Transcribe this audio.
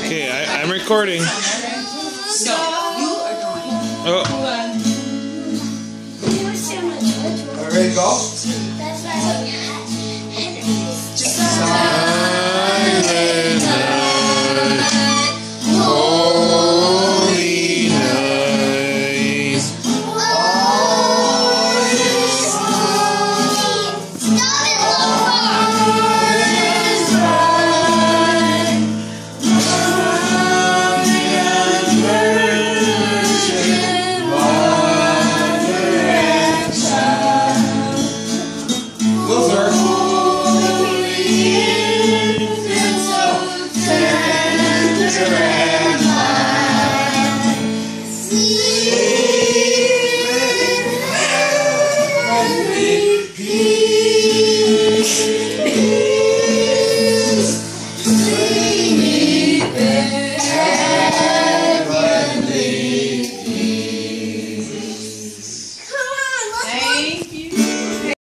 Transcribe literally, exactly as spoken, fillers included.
Okay, I, I'm recording. No, you are drawing. Oh. Ready to go? Silent night, holy night. Loser.